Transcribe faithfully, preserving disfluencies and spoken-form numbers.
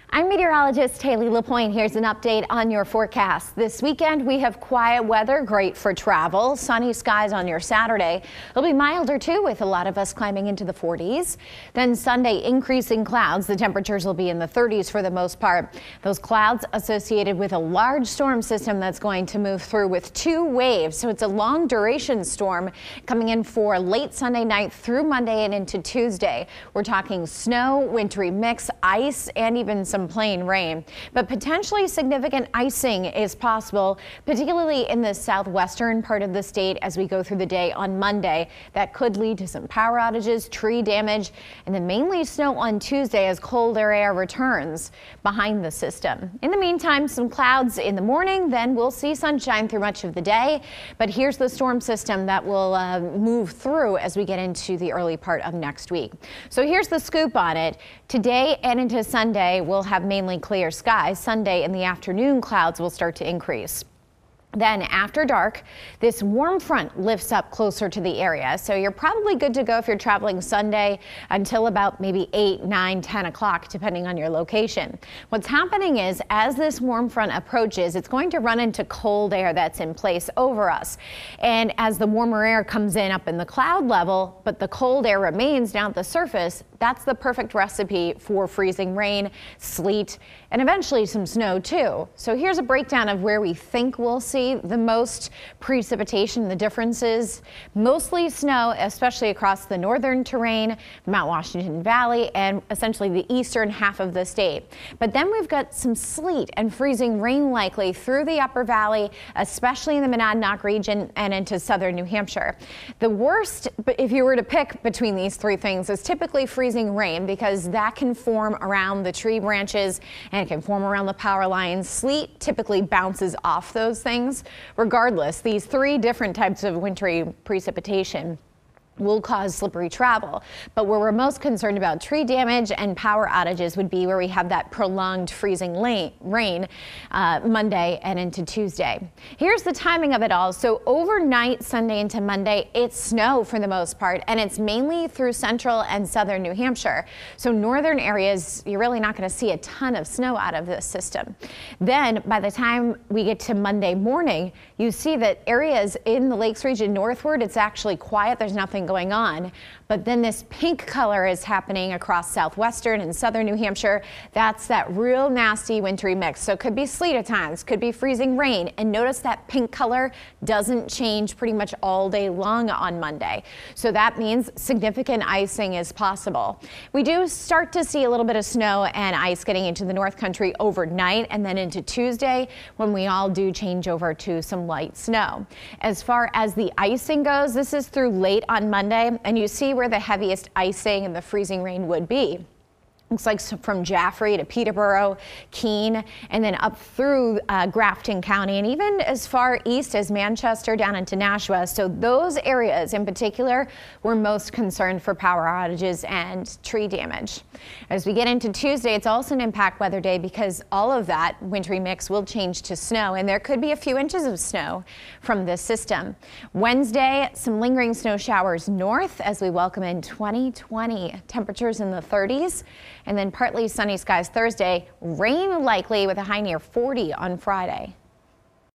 I'm meteorologist Haley LaPointe. Here's an update on your forecast. This weekend we have quiet weather, great for travel. Sunny skies on your Saturday. It'll be milder too, with a lot of us climbing into the forties. Then Sunday, increasing clouds. The temperatures will be in the thirties for the most part. Those clouds associated with a large storm system that's going to move through with two waves. So it's a long duration storm coming in for late Sunday night through Monday and into Tuesday. We're talking snow, wintry mix, ice, and even some Some plain rain, but potentially significant icing is possible, particularly in the southwestern part of the state as we go through the day on Monday. That could lead to some power outages, tree damage, and then mainly snow on Tuesday as colder air returns behind the system. In the meantime, some clouds in the morning, then we'll see sunshine through much of the day. But here's the storm system that will uh, move through as we get into the early part of next week. So here's the scoop on it. Today and into Sunday, we'll have mainly clear skies. Sunday in the afternoon, clouds will start to increase. Then after dark, this warm front lifts up closer to the area. So you're probably good to go if you're traveling Sunday until about maybe eight, nine, ten o'clock, depending on your location. What's happening is as this warm front approaches, it's going to run into cold air that's in place over us. And as the warmer air comes in up in the cloud level, but the cold air remains down at the surface, that's the perfect recipe for freezing rain, sleet, and eventually some snow too. So here's a breakdown of where we think we'll see the most precipitation. The differences: mostly snow, especially across the northern terrain, Mount Washington Valley, and essentially the eastern half of the state. But then we've got some sleet and freezing rain likely through the upper valley, especially in the Monadnock region and into southern New Hampshire. The worst, but if you were to pick between these three things, is typically freezing rain, because that can form around the tree branches and it can form around the power lines. Sleet typically bounces off those things. Regardless, these three different types of wintry precipitation will cause slippery travel. But where we're most concerned about tree damage and power outages would be where we have that prolonged freezing rain uh, Monday and into Tuesday. Here's the timing of it all. So overnight, Sunday into Monday, it's snow for the most part, and it's mainly through central and southern New Hampshire. So northern areas, you're really not going to see a ton of snow out of this system. Then by the time we get to Monday morning, you see that areas in the Lakes region northward, it's actually quiet. There's nothing going on. But then this pink color is happening across southwestern and southern New Hampshire. That's that real nasty wintry mix. So it could be sleet at times, could be freezing rain. And notice that pink color doesn't change pretty much all day long on Monday. So that means significant icing is possible. We do start to see a little bit of snow and ice getting into the North Country overnight, and then into Tuesday when we all do change over to some light snow. As far as the icing goes, this is through late on Monday, and you see where the heaviest icing and the freezing rain would be. Looks like from Jaffrey to Peterborough, Keene, and then up through uh, Grafton County, and even as far east as Manchester down into Nashua. So those areas in particular were most concerned for power outages and tree damage. As we get into Tuesday, it's also an impact weather day, because all of that wintry mix will change to snow, and there could be a few inches of snow from this system. Wednesday, some lingering snow showers north as we welcome in twenty twenty. Temperatures in the thirties. And then partly sunny skies Thursday, rain likely with a high near forty on Friday.